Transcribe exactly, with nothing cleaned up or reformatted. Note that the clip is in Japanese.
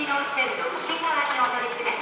両線の内側にお乗りください。